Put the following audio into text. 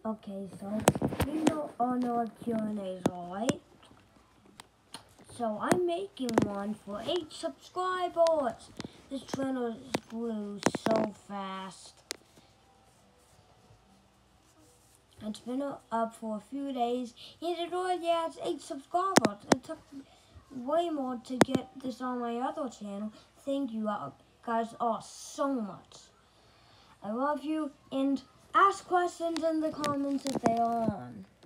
Okay, so you know all our Q&As, alright? So I'm making one for 8 subscribers. This channel grew so fast. It's been up for a few days, and it already has 8 subscribers. It took way more to get this on my other channel. Thank you guys all so much. I love you, and ask questions in the comments if they are on.